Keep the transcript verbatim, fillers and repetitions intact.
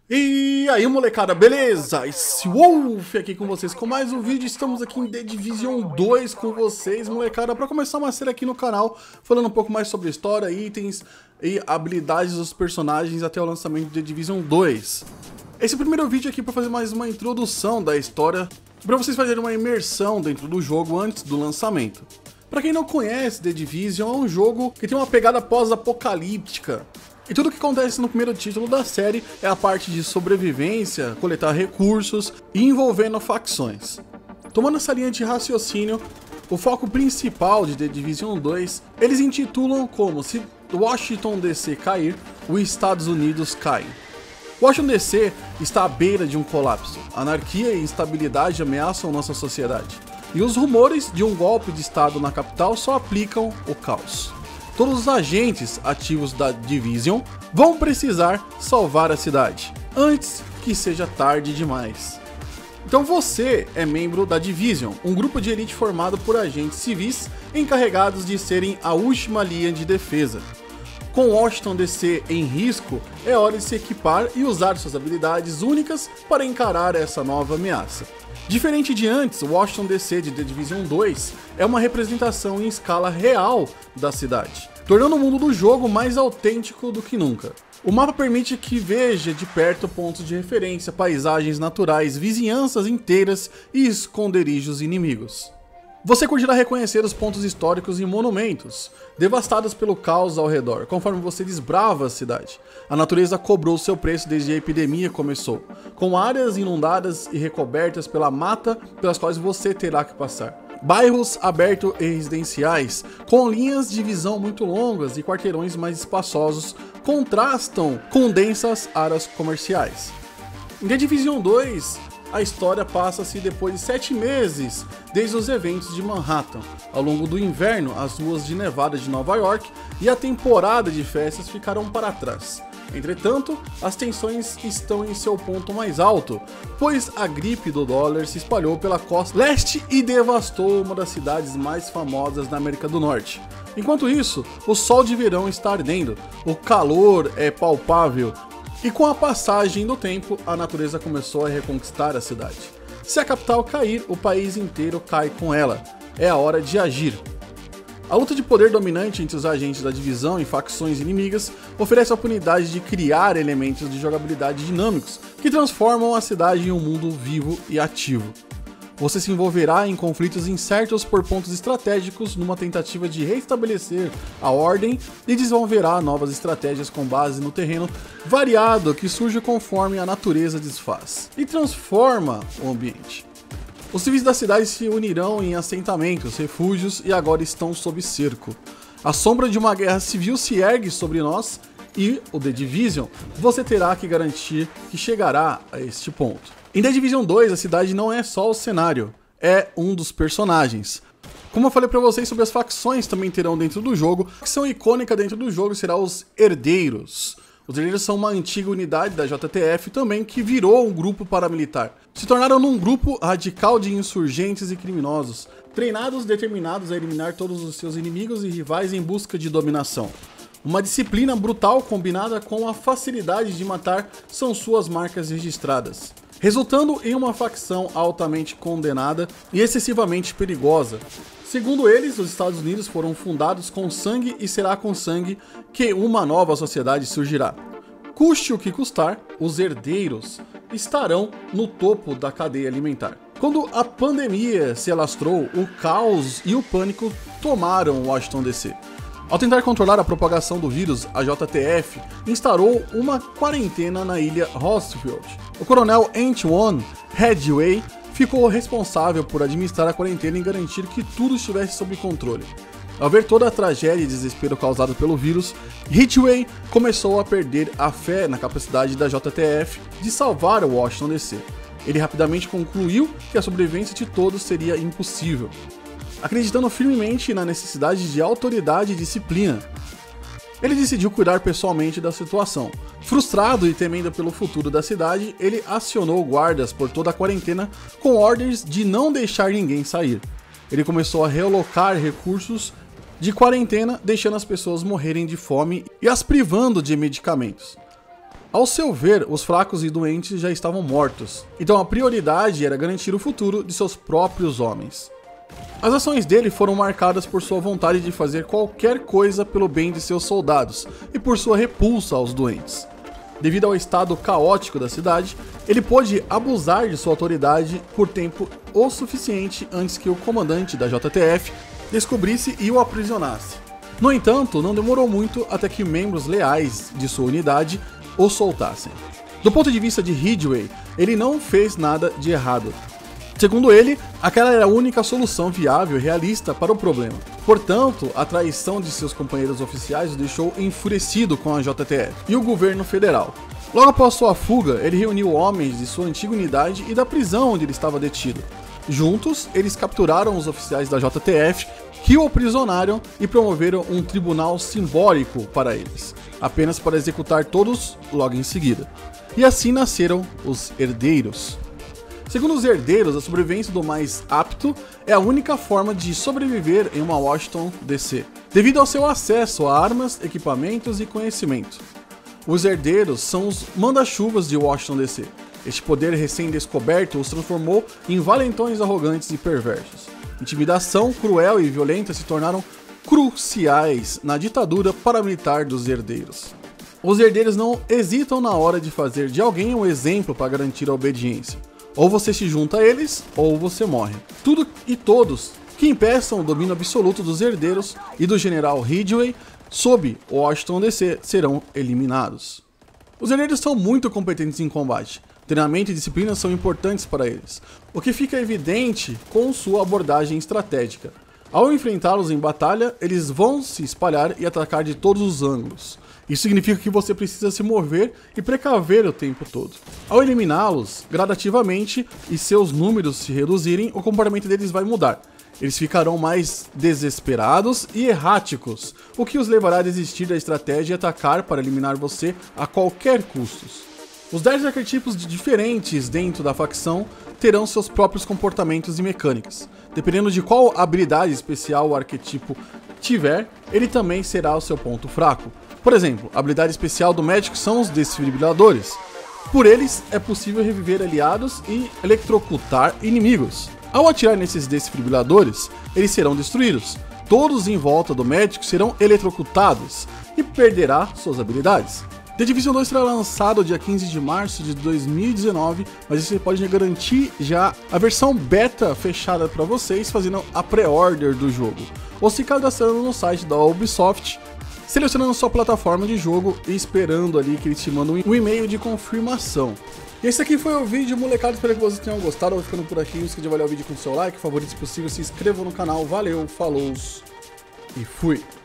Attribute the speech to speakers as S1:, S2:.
S1: E aí, molecada, beleza? Esse Wolf aqui com vocês com mais um vídeo. Estamos aqui em The Division dois com vocês, molecada, para começar uma série aqui no canal, falando um pouco mais sobre história, itens e habilidades dos personagens até o lançamento de The Division dois. Esse primeiro vídeo aqui para fazer mais uma introdução da história, para vocês fazerem uma imersão dentro do jogo antes do lançamento. Para quem não conhece, The Division é um jogo que tem uma pegada pós-apocalíptica. E tudo que acontece no primeiro título da série é a parte de sobrevivência, coletar recursos e envolvendo facções. Tomando essa linha de raciocínio, o foco principal de The Division dois, eles intitulam como se Washington D C cair, os Estados Unidos caem. Washington D C está à beira de um colapso, anarquia e instabilidade ameaçam nossa sociedade, e os rumores de um golpe de estado na capital só aplicam o caos. Todos os agentes ativos da Division vão precisar salvar a cidade, antes que seja tarde demais. Então você é membro da Division, um grupo de elite formado por agentes civis encarregados de serem a última linha de defesa. Com Washington D C em risco, é hora de se equipar e usar suas habilidades únicas para encarar essa nova ameaça. Diferente de antes, Washington D C de The Division dois é uma representação em escala real da cidade, tornando o mundo do jogo mais autêntico do que nunca. O mapa permite que veja de perto pontos de referência, paisagens naturais, vizinhanças inteiras e esconderijos inimigos. Você curtirá reconhecer os pontos históricos e monumentos, devastados pelo caos ao redor, conforme você desbrava a cidade. A natureza cobrou seu preço desde a epidemia começou, com áreas inundadas e recobertas pela mata pelas quais você terá que passar. Bairros abertos e residenciais, com linhas de visão muito longas e quarteirões mais espaçosos, contrastam com densas áreas comerciais. Em The Division dois, a história passa-se depois de sete meses desde os eventos de Manhattan. Ao longo do inverno, as ruas de Nevada de Nova York e a temporada de festas ficaram para trás. Entretanto, as tensões estão em seu ponto mais alto, pois a gripe do dólar se espalhou pela costa leste e devastou uma das cidades mais famosas da América do Norte. Enquanto isso, o sol de verão está ardendo, o calor é palpável, e com a passagem do tempo, a natureza começou a reconquistar a cidade. Se a capital cair, o país inteiro cai com ela. É a hora de agir. A luta de poder dominante entre os agentes da divisão e facções inimigas oferece a oportunidade de criar elementos de jogabilidade dinâmicos que transformam a cidade em um mundo vivo e ativo. Você se envolverá em conflitos incertos por pontos estratégicos numa tentativa de restabelecer a ordem e desenvolverá novas estratégias com base no terreno variado que surge conforme a natureza desfaz e transforma o ambiente. Os civis da cidade se unirão em assentamentos, refúgios e agora estão sob cerco. A sombra de uma guerra civil se ergue sobre nós e, o The Division, você terá que garantir que chegará a este ponto. Em The Division dois, a cidade não é só o cenário, é um dos personagens. Como eu falei pra vocês sobre as facções também terão dentro do jogo, a facção icônica dentro do jogo será os Herdeiros. Os Herdeiros são uma antiga unidade da J T F também que virou um grupo paramilitar. Se tornaram num grupo radical de insurgentes e criminosos, treinados e determinados a eliminar todos os seus inimigos e rivais em busca de dominação. Uma disciplina brutal combinada com a facilidade de matar são suas marcas registradas, resultando em uma facção altamente condenada e excessivamente perigosa. Segundo eles, os Estados Unidos foram fundados com sangue e será com sangue que uma nova sociedade surgirá. Custe o que custar, os herdeiros estarão no topo da cadeia alimentar. Quando a pandemia se alastrou, o caos e o pânico tomaram Washington D C. Ao tentar controlar a propagação do vírus, a J T F instaurou uma quarentena na ilha Roosevelt. O coronel Antoine Ridgway ficou responsável por administrar a quarentena e garantir que tudo estivesse sob controle. Ao ver toda a tragédia e desespero causado pelo vírus, Ridgway começou a perder a fé na capacidade da J T F de salvar o Washington D C. Ele rapidamente concluiu que a sobrevivência de todos seria impossível, acreditando firmemente na necessidade de autoridade e disciplina. Ele decidiu cuidar pessoalmente da situação. Frustrado e temendo pelo futuro da cidade, ele acionou guardas por toda a quarentena com ordens de não deixar ninguém sair. Ele começou a realocar recursos de quarentena, deixando as pessoas morrerem de fome e as privando de medicamentos. Ao seu ver, os fracos e doentes já estavam mortos, então a prioridade era garantir o futuro de seus próprios homens. As ações dele foram marcadas por sua vontade de fazer qualquer coisa pelo bem de seus soldados e por sua repulsa aos doentes. Devido ao estado caótico da cidade, ele pôde abusar de sua autoridade por tempo o suficiente antes que o comandante da J T F descobrisse e o aprisionasse. No entanto, não demorou muito até que membros leais de sua unidade o soltassem. Do ponto de vista de Ridgway, ele não fez nada de errado. Segundo ele, aquela era a única solução viável e realista para o problema. Portanto, a traição de seus companheiros oficiais o deixou enfurecido com a J T F e o governo federal. Logo após sua fuga, ele reuniu homens de sua antiga unidade e da prisão onde ele estava detido. Juntos, eles capturaram os oficiais da J T F, que o aprisionaram e promoveram um tribunal simbólico para eles, apenas para executar todos logo em seguida. E assim nasceram os herdeiros. Segundo os herdeiros, a sobrevivência do mais apto é a única forma de sobreviver em uma Washington D C, devido ao seu acesso a armas, equipamentos e conhecimento. Os herdeiros são os manda-chuvas de Washington D C. Este poder recém-descoberto os transformou em valentões arrogantes e perversos. Intimidação cruel e violenta se tornaram cruciais na ditadura paramilitar dos herdeiros. Os herdeiros não hesitam na hora de fazer de alguém um exemplo para garantir a obediência. Ou você se junta a eles, ou você morre. Tudo e todos que impeçam o domínio absoluto dos herdeiros e do general Ridgway sob Washington D C serão eliminados. Os herdeiros são muito competentes em combate. Treinamento e disciplina são importantes para eles, o que fica evidente com sua abordagem estratégica. Ao enfrentá-los em batalha, eles vão se espalhar e atacar de todos os ângulos. Isso significa que você precisa se mover e precaver o tempo todo. Ao eliminá-los gradativamente e seus números se reduzirem, o comportamento deles vai mudar. Eles ficarão mais desesperados e erráticos, o que os levará a desistir da estratégia e atacar para eliminar você a qualquer custo. Os dez arquetipos diferentes dentro da facção terão seus próprios comportamentos e mecânicas. Dependendo de qual habilidade especial o arquetipo tiver, ele também será o seu ponto fraco. Por exemplo, a habilidade especial do médico são os desfibriladores. Por eles, é possível reviver aliados e eletrocutar inimigos. Ao atirar nesses desfibriladores, eles serão destruídos. Todos em volta do médico serão eletrocutados e perderá suas habilidades. The Division dois será lançado dia quinze de março de dois mil e dezenove, mas você pode garantir já a versão beta fechada para vocês fazendo a pré-order do jogo, ou se cadastrando no site da Ubisoft, selecionando sua plataforma de jogo e esperando ali que eles te mandem um e-mail de confirmação. E esse aqui foi o vídeo, molecada, espero que vocês tenham gostado. Eu vou ficando por aqui, não esqueça de avaliar o vídeo com seu like, favorito se possível, se inscreva no canal, valeu, falou e fui!